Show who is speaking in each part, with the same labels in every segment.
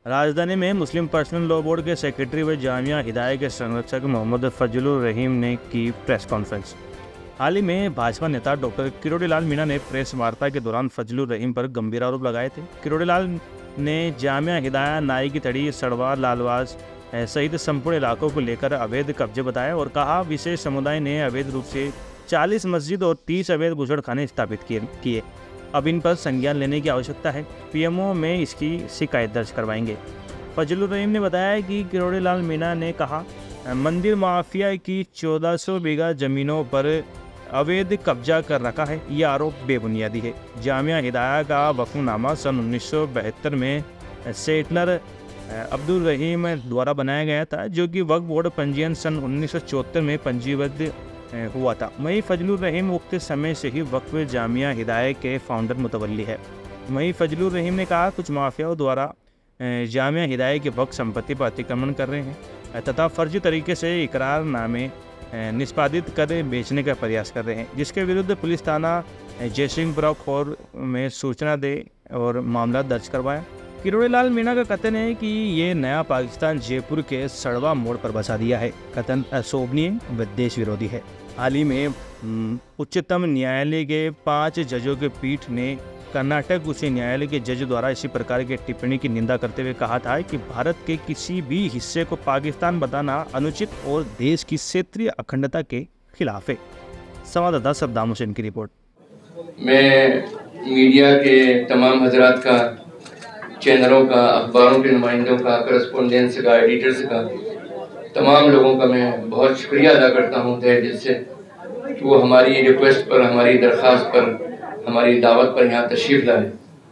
Speaker 1: राजधानी में Muslim personal law board के सेक्रेटरी व जामिया हिदायत के संरक्षक मोहम्मद फजलुर रहीम ने की प्रेस कॉन्फ्रेंस। हाल ही में भाजपा नेता डॉक्टर किरोड़ी लाल मीणा ने प्रेस वार्ता के दौरान फजलुर रहीम पर गंभीर आरोप लगाए थे। किरोड़ी लाल ने जामिया हिदायत, नाई की तड़ी, सड़वा, लालवास सहित संपूर्ण इलाकों को लेकर अवैध कब्जे बताया और कहा विशेष समुदाय ने अवैध रूप से 40 मस्जिद और 30 अवैध बुजुर्गखाने स्थापित किए। अब इन पर संज्ञान लेने की आवश्यकता है। पीएमओ में इसकी शिकायत दर्ज करवाएंगे। फजलुर रहीम ने बताया कि किरोड़ी लाल मीणा ने कहा मंदिर माफिया की 1400 बीघा जमीनों पर अवैध कब्जा कर रखा है। यह आरोप बेबुनियादी है। जामिया हिदायत का वक्फनामा सन 1972 में सेटलर अब्दुल रहीम द्वारा बनाया गया था, जो कि वक्फ बोर्ड पंजीयन सन 1974 में पंजीबद्ध हुआ था। वहीं फजलुर रहीम उक्त समय से ही वक्फ जामिया हिदायत के फाउंडर मुतवल्ली है। वहीं फजलुर रहीम ने कहा कुछ माफियाओं द्वारा जामिया हिदायत के वक्फ संपत्ति पर अतिक्रमण कर रहे हैं तथा फर्जी तरीके से इकरारनामे निष्पादित कर बेचने का प्रयास कर रहे हैं, जिसके विरुद्ध पुलिस थाना जयसिंहपुरा खौर में सूचना दे और मामला दर्ज करवाया। किरोड़ी लाल मीणा का कथन है कि ये नया पाकिस्तान जयपुर के सड़वा मोड़ पर बसा दिया है। कथन अशोभनीय व देश विरोधी है। हाल ही में उच्चतम न्यायालय के 5 जजों के पीठ ने कर्नाटक उच्च न्यायालय के जज द्वारा इसी प्रकार की टिप्पणी की निंदा करते हुए कहा था कि भारत के किसी भी हिस्से को पाकिस्तान बताना अनुचित और देश की क्षेत्रीय अखंडता के खिलाफ है। संवाददाता सद्दाम हुसैन की रिपोर्ट।
Speaker 2: मैं मीडिया के तमाम हजरात का, चैनलों का, अखबारों के नुमाइंदों का, करस्पोंडेंट्स का, एडिटर्स का, तमाम लोगों का मैं बहुत शुक्रिया अदा करता हूँ तहे दिल से कि वो हमारी रिक्वेस्ट पर, हमारी दरख्वास्त पर, हमारी दावत पर यहाँ तशरीफ़ लाए।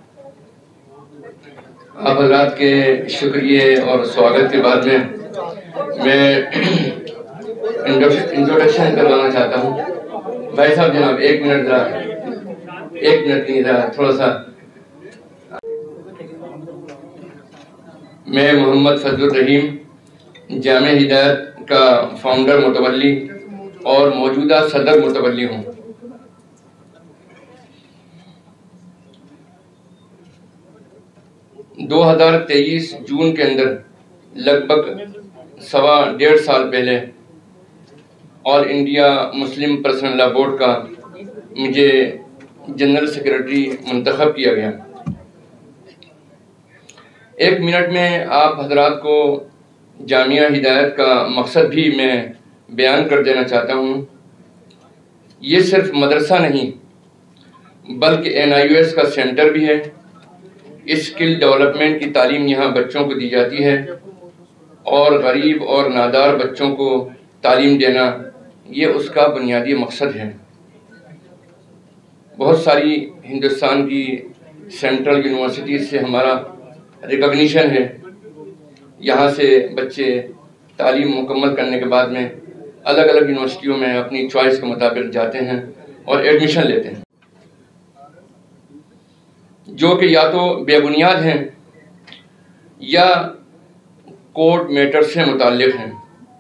Speaker 2: आप हजरात के शुक्रिया और स्वागत के बाद में मैं इंट्रोडक्शन करवाना चाहता हूँ। भाई साहब जनाब एक मिनट नहीं ज़रा थोड़ा सा। मैं मोहम्मद फजलुर रहीम जामिया हिदायत का फाउंडर मुतवल्ली और मौजूदा सदर मुतवल्ली हूँ। दो 2023 जून के अंदर लगभग 1.25 साल पहले all India Muslim personal law board का मुझे जनरल सेक्रेटरी मुंतखब किया गया। 1 मिनट में आप हजरात को जामिया हिदायत का मकसद भी मैं बयान कर देना चाहता हूँ। ये सिर्फ मदरसा नहीं बल्कि NIOS का सेंटर भी है। स्किल डेवलपमेंट की तालीम यहाँ बच्चों को दी जाती है और गरीब और नादार बच्चों को तालीम देना ये उसका बुनियादी मकसद है। बहुत सारी हिंदुस्तान की सेंट्रल यूनिवर्सिटीज़ से हमारा रिकॉग्निशन है। यहाँ से बच्चे तालीम मुकम्मल करने के बाद में अलग अलग यूनिवर्सिटियों में अपनी चॉइस के मुताबिक जाते हैं और एडमिशन लेते हैं, जो कि या तो बेबुनियाद हैं या कोर्ट मैटर से मुताल्लिक़ हैं।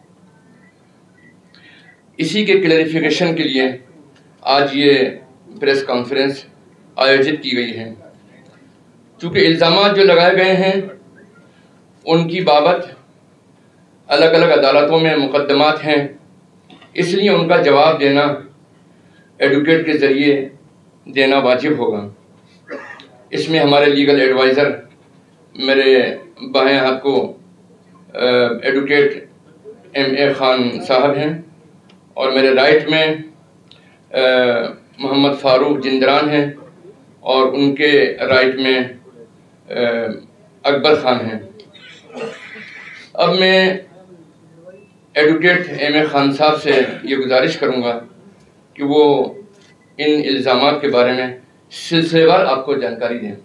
Speaker 2: इसी के क्लैरिफिकेशन के लिए आज ये प्रेस कॉन्फ्रेंस आयोजित की गई है। चूँकि इल्ज़ामात जो लगाए गए हैं उनकी बाबत अलग अलग अदालतों में मुकदमात हैं, इसलिए उनका जवाब देना एडवोकेट के ज़रिए देना वाजिब होगा। इसमें हमारे लीगल एडवाइज़र मेरे बाएं हाथ को एडवोकेट MA खान साहब हैं और मेरे राइट में मोहम्मद फारूक जिंदरान हैं और उनके राइट में अकबर खान हैं। अब मैं एडवोकेट MA खान साहब से ये गुजारिश करूँगा कि वो इन इल्ज़ामात के बारे में सिलसिलेवार आपको जानकारी दें।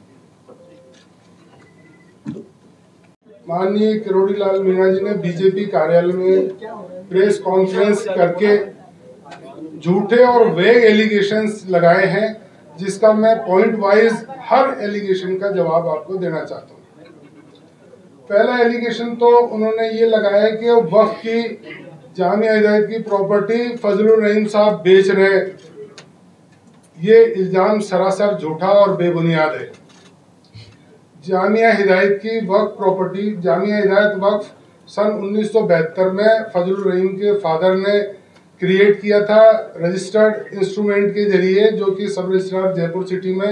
Speaker 3: माननीय किरोड़ी लाल मीणा जी ने बीजेपी कार्यालय में प्रेस कॉन्फ्रेंस करके झूठे और वेग एलिगेशंस लगाए हैं, जिसका मैं पॉइंट वाइज हर एलिगेशन का जवाब आपको देना चाहता हूँ। पहला एलिगेशन तो उन्होंने ये लगाया कि वक्फ की जामिया हिदायत की प्रॉपर्टी फजलुर रहीम साहब बेच रहे। ये इल्जाम सरासर झूठा और बेबुनियाद है। जामिया हिदायत की वक्फ प्रॉपर्टी, जामिया हिदायत वक्फ सन 1972 में फजलुर रहीम के फादर ने क्रिएट किया था रजिस्टर्ड इंस्ट्रूमेंट के जरिए, जो कि सब रजिस्ट्रार जयपुर सिटी में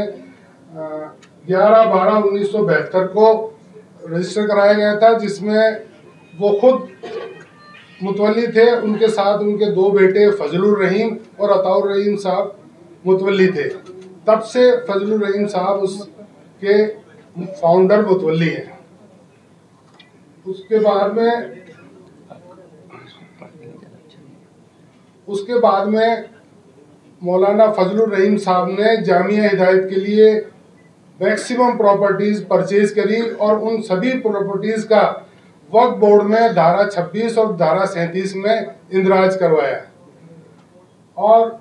Speaker 3: 11/12/1972 को रजिस्टर कराया गया था, जिसमें वो खुद मुतवल्ली थे। उनके साथ उनके दो बेटे फजलुर रहीम और अताउर रहीम साहब मुतवल्ली थे। तब से फजलुर रहीम साहब उसके फाउंडर मुतवल्ली हैं। उसके बाद में मौलाना फजलुर रहीम साहब ने जामिया हिदायत के लिए मैक्सिमम प्रॉपर्टीज परचेज करी और उन सभी प्रॉपर्टीज का वक्फ बोर्ड में धारा 26 और धारा 37 में इंदराज करवाया। और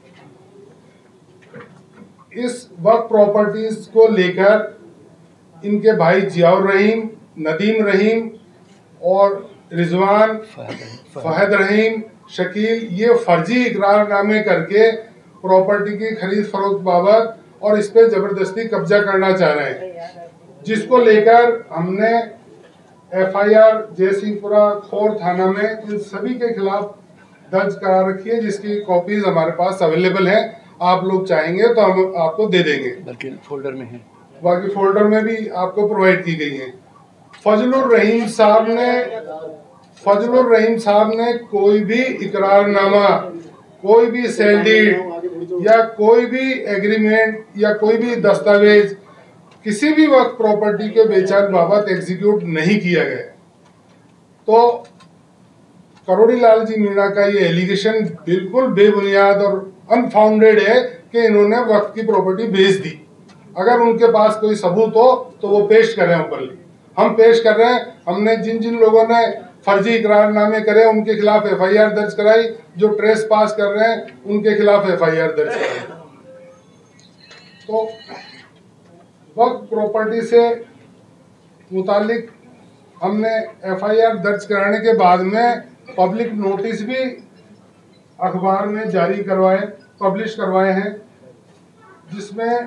Speaker 3: इस वक्फ प्रॉपर्टीज को लेकर इनके भाई जियाउर रहीम, नदीम रहीम और रिजवान, फहद रहीम, शकील, ये फर्जी इकरारनामे करके प्रॉपर्टी की खरीद फरोख्त बाबत और इस पे जबरदस्ती कब्जा करना चाह रहे हैं, जिसको लेकर हमने FIR जयसिंहपुरा खोर थाना में इन सभी के खिलाफ दर्ज करा रखी है, जिसकी कॉपीज हमारे पास अवेलेबल है। आप लोग चाहेंगे तो हम आपको दे देंगे, बाकी फोल्डर में भी आपको प्रोवाइड की गई है। फजलुर रहीम साहब ने कोई भी इकरारनामा, कोई भी सेल डीड या कोई भी एग्रीमेंट या कोई भी दस्तावेज किसी भी वक्त प्रॉपर्टी के बेचान बाबत एग्जीक्यूट नहीं किया गया। तो करोड़ी लाल जी मीणा का ये एलिगेशन बिल्कुल बेबुनियाद और अनफाउंडेड है कि इन्होंने वक्त की प्रॉपर्टी बेच दी। अगर उनके पास कोई सबूत हो तो वो पेश करें ऊपर। हम पेश कर रहे हैं। हमने जिन जिन लोगों ने फर्जी इकरारनामे करे उनके खिलाफ FIR दर्ज कराई, जो ट्रेस पास कर रहे हैं उनके खिलाफ FIR दर्ज कराई। तो वक्फ प्रॉपर्टी से मुतालिक हमने FIR दर्ज कराने के बाद में पब्लिक नोटिस भी अखबार में जारी पब्लिश करवाए हैं, जिसमें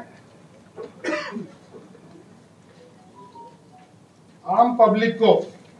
Speaker 3: आम पब्लिक को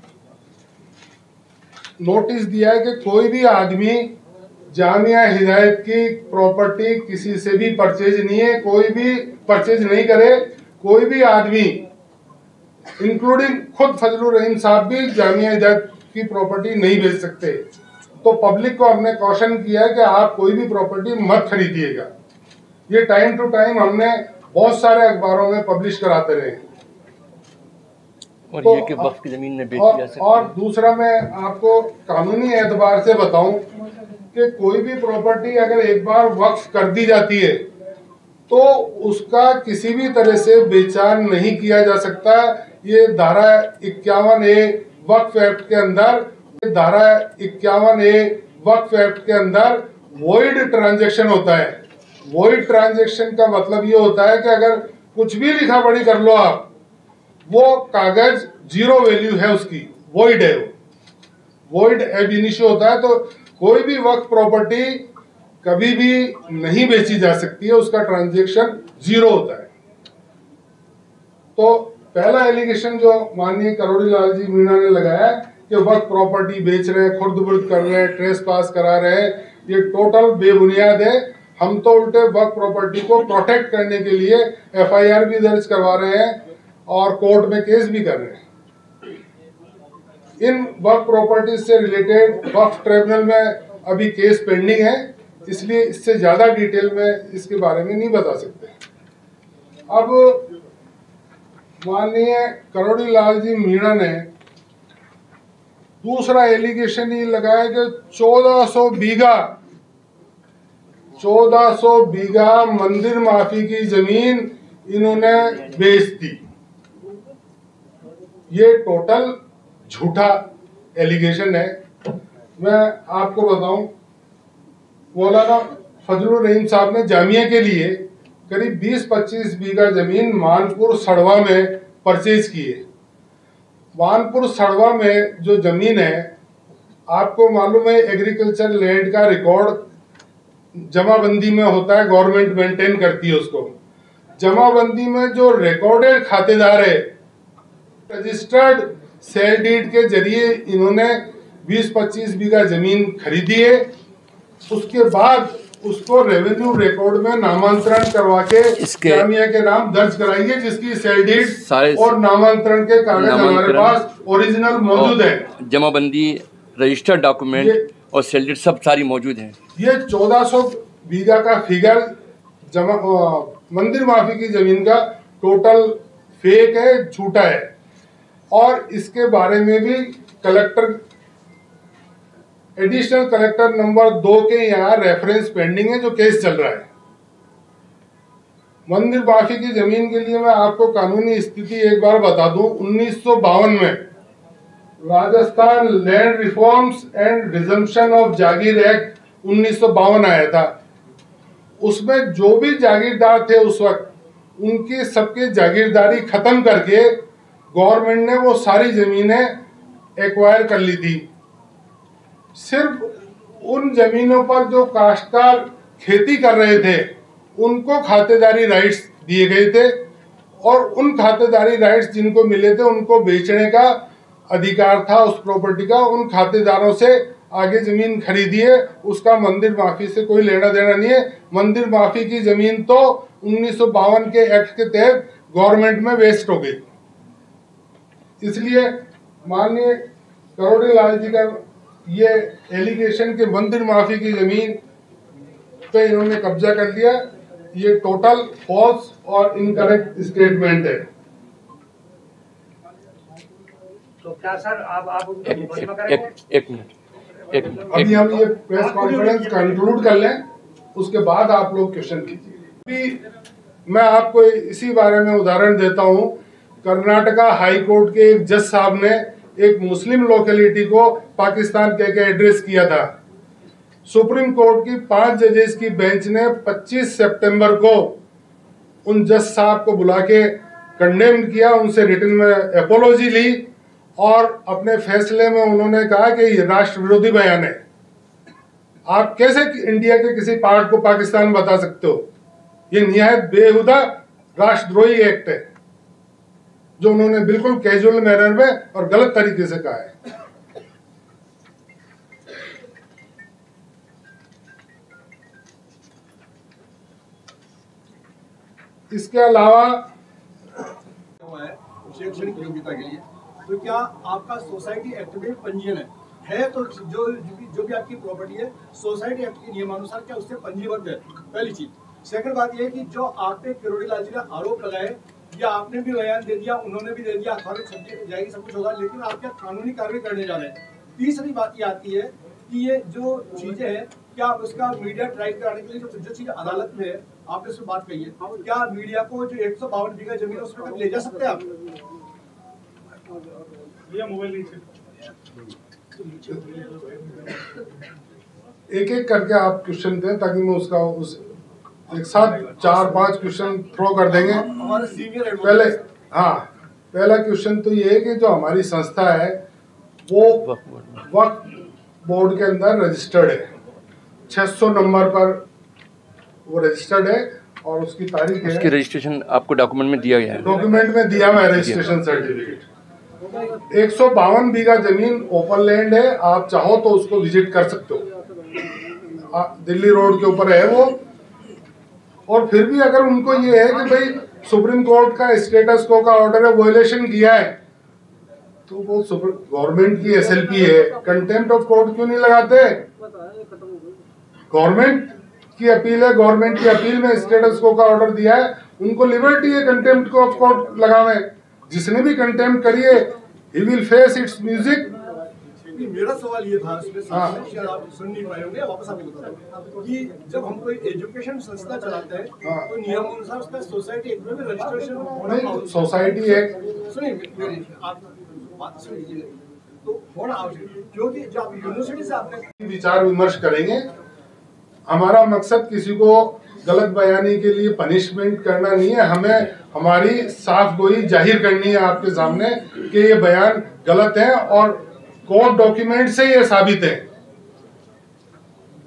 Speaker 3: नोटिस दिया है कि कोई भी आदमी जामिया हिदायत की प्रॉपर्टी किसी से भी परचेज नहीं है, कोई भी परचेज नहीं करे। कोई भी आदमी इंक्लूडिंग खुद फजलुर रहीम साहब भी जामिया हिदायत की प्रॉपर्टी नहीं बेच सकते। तो पब्लिक को हमने कॉशन किया है कि आप कोई भी प्रॉपर्टी मत खरीदिएगा। ये टाइम टू टाइम हमने बहुत सारे अखबारों में पब्लिश कराते रहे।
Speaker 4: और तो ये कि वक्फ की जमीन में बेची जा सकती है।
Speaker 3: और दूसरा मैं आपको कानूनी एतबार से बताऊं कि कोई भी प्रॉपर्टी अगर एक बार वक्फ कर दी जाती है तो उसका किसी भी तरह से बेचान नहीं किया जा सकता। ये धारा 51A वक्फ एक्ट के अंदर, धारा 51A वक्फ एक्ट के अंदर वॉइड ट्रांजैक्शन होता है। वॉइड ट्रांजैक्शन का मतलब ये होता है कि अगर कुछ भी लिखा पढ़ी कर लो आप, वो कागज जीरो वैल्यू है, उसकी वॉइड है, वो वॉइड एब इनिशियो होता है। तो कोई भी वक्फ प्रॉपर्टी कभी भी नहीं बेची जा सकती है, उसका ट्रांजैक्शन जीरो होता है। तो पहला एलिगेशन जो माननीय करोड़ी लाल जी मीणा ने लगाया कि वक्फ प्रॉपर्टी बेच रहे हैं, खुर्द-बुर्द कर रहे हैं, ट्रेस पास करा रहे हैं, ये टोटल बेबुनियाद है। हम तो उल्टे वक्फ प्रॉपर्टी को प्रोटेक्ट करने के लिए FIR भी दर्ज करवा रहे हैं और कोर्ट में केस भी कर रहे हैं। इन वक्फ प्रॉपर्टी से रिलेटेड वक्फ ट्रिब्यूनल में अभी केस पेंडिंग है, इसलिए इससे ज्यादा डिटेल में इसके बारे में नहीं बता सकते। अब माननीय करोड़ी लाल जी मीणा ने दूसरा एलिगेशन ये लगाया कि 1400 बीघा मंदिर माफी की जमीन इन्होंने बेच दी। ये टोटल झूठा एलिगेशन है। मैं आपको बताऊं, मौलाना फजलुर रहीम साहब ने जामिया के लिए करीब 20-25 बीघा जमीन मानपुर सड़वा में परचेज की है। मानपुर सड़वा में जो जमीन है, आपको मालूम है एग्रीकल्चर लैंड का रिकॉर्ड जमाबंदी में होता है, गवर्नमेंट मेंटेन करती है उसको। जमाबंदी में जो रिकॉर्डेड खातेदार है, रजिस्टर्ड सेल डीड के जरिए इन्होंने 20-25 बीघा जमीन खरीदी है। उसके बाद उसको रेवेन्यू रिकॉर्ड में नामांतरण करवा के जामिया के नाम दर्ज कराइए, जिसकी सेल डीड और नामांतरण के कागज हमारे पास ओरिजिनल मौजूद है।
Speaker 4: जमाबंदी, रजिस्टर्ड डॉक्यूमेंट और सेल डीड सब सारी मौजूद हैं।
Speaker 3: ये 1400 बीघा का फिगर मंदिर माफी की जमीन का टोटल फेक है, झूठा है। और इसके बारे में भी कलेक्टर, एडिशनल कलेक्टर नंबर 2 के यहाँ रेफरेंस पेंडिंग है, जो केस चल रहा है। मंदिर माफी की जमीन के लिए मैं आपको कानूनी स्थिति एक बार बता दूं। 1952 में Rajasthan land reforms and resumption of Jagir act 1952 आया था। उसमें जो भी जागीरदार थे उस वक्त, उनकी सबके जागीरदारी खत्म करके गवर्नमेंट ने वो सारी जमीनें एक्वायर कर ली थी। सिर्फ उन जमीनों पर जो काश्तकार खेती कर रहे थे उनको खातेदारी राइट्स दिए गए थे, और उन खातेदारी राइट्स जिनको मिले थे उनको बेचने का अधिकार था उस प्रॉपर्टी का। उन खातेदारों से आगे जमीन खरीदी है, उसका मंदिर माफी से कोई लेना देना नहीं है। मंदिर माफी की जमीन तो 1952 के एक्ट के तहत गवर्नमेंट में वेस्ट हो गई। इसलिए माननीय करोड़ी लाल जी का ये एलिगेशन के मंदिर माफी की जमीन पे इन्होंने कब्जा कर लिया, ये टोटल फॉल्स और इनकरेक्ट स्टेटमेंट है।
Speaker 5: तो क्या सर आप
Speaker 4: एक मिनट
Speaker 3: अभी हम ये प्रेस कॉन्फ्रेंस कंक्लूड कर लें, उसके बाद आप लोग क्वेश्चन कीजिए। अभी मैं आपको इसी बारे में उदाहरण देता हूँ। कर्नाटका हाई कोर्ट के एक जज साहब ने एक मुस्लिम लोकेलिटी को पाकिस्तान कह के एड्रेस किया था। सुप्रीम कोर्ट की 5 जजेस की बेंच ने 25 सितंबर को उन जज साहब को बुला के कंडेम किया, उनसे रिटन में एपोलॉजी ली, और अपने फैसले में उन्होंने कहा कि ये राष्ट्र विरोधी बयान है। आप कैसे इंडिया के किसी पार्ट को पाकिस्तान बता सकते हो? ये निहायत बेहुदा राष्ट्रद्रोही एक्ट है, जो उन्होंने बिल्कुल कैजुअल मैनर में और गलत तरीके से कहा है। इसके अलावा
Speaker 6: शैक्षणिक योग्यता के लिए तो क्या आपका सोसाइटी एक्ट में पंजीयन है तो जो भी आपकी प्रॉपर्टी है सोसाइटी एक्ट के नियमानुसार क्या उससे पंजीबद्ध है? पहली चीज। सेकंड बात यह है कि जो आप पे किरोड़ी लाल जी ने आरोप लगाए, या आपने भी बयान दे दिया, उन्होंने भी दे दिया, अखबार में छप जाएगी, सब कुछ होगा, लेकिन आप क्या कानूनी कार्रवाई करने जा रहे हैं? तीसरी बात ये आती है कि ये जो चीजें हैं, क्या आप उसका मीडिया ट्रायल कराने के लिए जो चीज अदालत में है, आपने उसमें बात कही है, क्या मीडिया को जो 152 बीघा जमीन उसमें तक ले जा सकते हैं आप?
Speaker 3: एक एक करके आप क्वेश्चन दें, ताकि मैं उसका एक साथ 4-5 क्वेश्चन थ्रो कर देंगे। पहला क्वेश्चन तो ये है कि जो हमारी संस्था है वो वक्फ बोर्ड के अंदर रजिस्टर्ड है, 600 नंबर पर वो रजिस्टर्ड है, और उसकी तारीख है,
Speaker 4: उसकी रजिस्ट्रेशन आपको डॉक्यूमेंट में दिया गया है,
Speaker 3: डॉक्यूमेंट में दिया हुआ है रजिस्ट्रेशन सर्टिफिकेट। 152 बीघा जमीन ओपन लैंड है, आप चाहो तो उसको विजिट कर सकते हो, दिल्ली रोड के ऊपर है वो। और फिर भी अगर उनको ये है कि भाई सुप्रीम कोर्ट का स्टेटस को का ऑर्डर है, वायलेशन किया है, तो वो गवर्नमेंट की एसएलपी है, कंटेम्प्ट ऑफ कोर्ट क्यों नहीं लगाते? गवर्नमेंट की अपील है, गवर्नमेंट की अपील में स्टेटस को का ऑर्डर दिया है, उनको लिबर्टी है कंटेम्प्ट ऑफ कोर्ट लगावे। जिसने भी कंटेम्प्ट करी है, he will face its music.
Speaker 6: मेरा सवाल ये था, शायद आप सुन नहीं पाए होंगे, वापस आपको बता दूं कि जब हम कोई एजुकेशन संस्था चलाते हैं तो नियमानुसार उसका सोसाइटी एक्ट में रजिस्ट्रेशन
Speaker 3: नहीं, सोसाइटी एक्ट
Speaker 6: सुनिए, आप बात सुनिए, तो होना आवश्यक, क्योंकि जब आप यूनिवर्सिटी से आपने
Speaker 3: विचार विमर्श करेंगे। हमारा मकसद किसी को गलत बयानी के लिए पनिशमेंट करना नहीं है, हमें हमारी साफ गोई जाहिर करनी है आपके सामने कि ये बयान गलत है, और कोर्ट डॉक्यूमेंट से ये साबित है।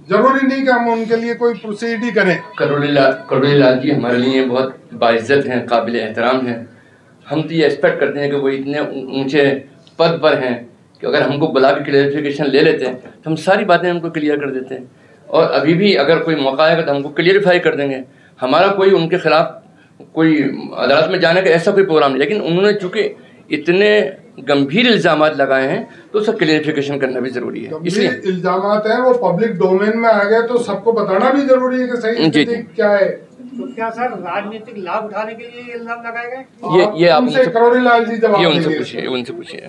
Speaker 3: जरूरी नहीं कि हम उनके लिए कोई प्रोसीड करें।
Speaker 2: करोड़ी लाल जी हमारे लिए बहुत बाइज्जत हैं, काबिल एहतराम हैं। हम तो ये एक्सपेक्ट करते हैं कि वो इतने ऊंचे पद पर हैं कि अगर हमको बुला के क्लियरिफिकेशन ले लेते हैं तो हम सारी बातें उनको क्लियर कर देते हैं, और अभी भी अगर कोई मौका आएगा तो हमको क्लियरिफाई कर देंगे। हमारा कोई उनके खिलाफ कोई अदालत में जाने का ऐसा कोई प्रोग्राम नहीं, लेकिन उन्होंने चूँकि इतने गंभीर इल्ज़ाम लगाए हैं तो उसका क्लियरिफिकेशन करना भी ज़रूरी है। इसलिए
Speaker 3: इल्ज़ाम हैं वो पब्लिक डोमेन में आ गए तो सबको बताना भी जरूरी है कि सही स्थिति क्या है।
Speaker 5: तो क्या सर राजनीतिक लाभ उठाने के लिए इल्जाम लगाए गए?
Speaker 2: ये आप
Speaker 3: उनसे करोड़ी लाल जी जवाब
Speaker 2: ये उनसे पूछिए।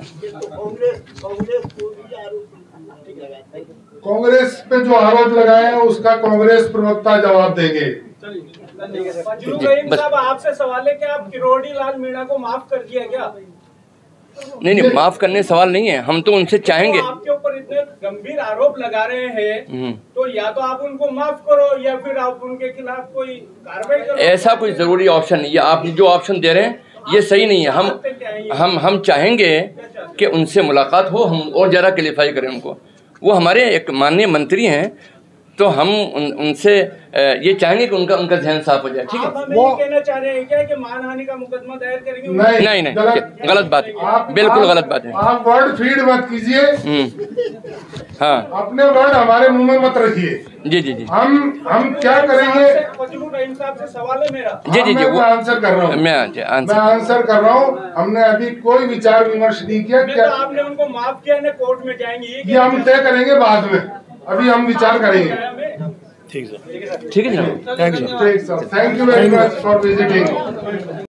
Speaker 3: कांग्रेस पे जो आरोप लगाए हैं उसका कांग्रेस प्रवक्ता जवाब देंगे।
Speaker 7: फजलुर रहीम साहब, आपसे सवाल है कि आप किरोड़ी लाल मीणा को माफ कर दिया क्या?
Speaker 2: नहीं, माफ करने सवाल नहीं है, हम तो उनसे चाहेंगे।
Speaker 7: तो आपके ऊपर इतने गंभीर आरोप लगा रहे हैं तो या तो आप उनको माफ करो या फिर आप उनके खिलाफ कोई कार्रवाई करो।
Speaker 2: ऐसा कोई जरूरी ऑप्शन नहीं है, आप जो ऑप्शन दे रहे हैं ये सही नहीं है। हम चाहेंगे कि उनसे मुलाकात हो, हम और ज़्यादा क्लियरिफाई करें उनको। वो हमारे एक माननीय मंत्री हैं, तो हम उनसे ये चाहेंगे कि उनका ज़हन साफ हो जाए। ठीक है,
Speaker 7: वो कहना चाह रहे हैं क्या कि मानहानि का मुकदमा दायर करेंगे?
Speaker 2: नहीं, गलत बात है, बिल्कुल गलत बात है।
Speaker 3: आप वर्ड फीड मत कीजिए।
Speaker 2: हाँ,
Speaker 3: अपने वर्ड हमारे मुंह में मत रखिए।
Speaker 2: जी।
Speaker 3: हम क्या करेंगे?
Speaker 7: फजलुर रहीम साहब से सवाल है मेरा।
Speaker 2: जी,
Speaker 3: मैं आंसर कर रहा हूँ।
Speaker 2: मैं
Speaker 3: आंसर कर रहा हूँ। हमने अभी कोई विचार विमर्श नहीं किया।
Speaker 7: क्या आपने उनको माफ किया, कोर्ट में जाएंगे?
Speaker 3: ये हम तय करेंगे बाद में, अभी हम विचार करेंगे।
Speaker 2: ठीक है,
Speaker 3: thank you very much for visiting.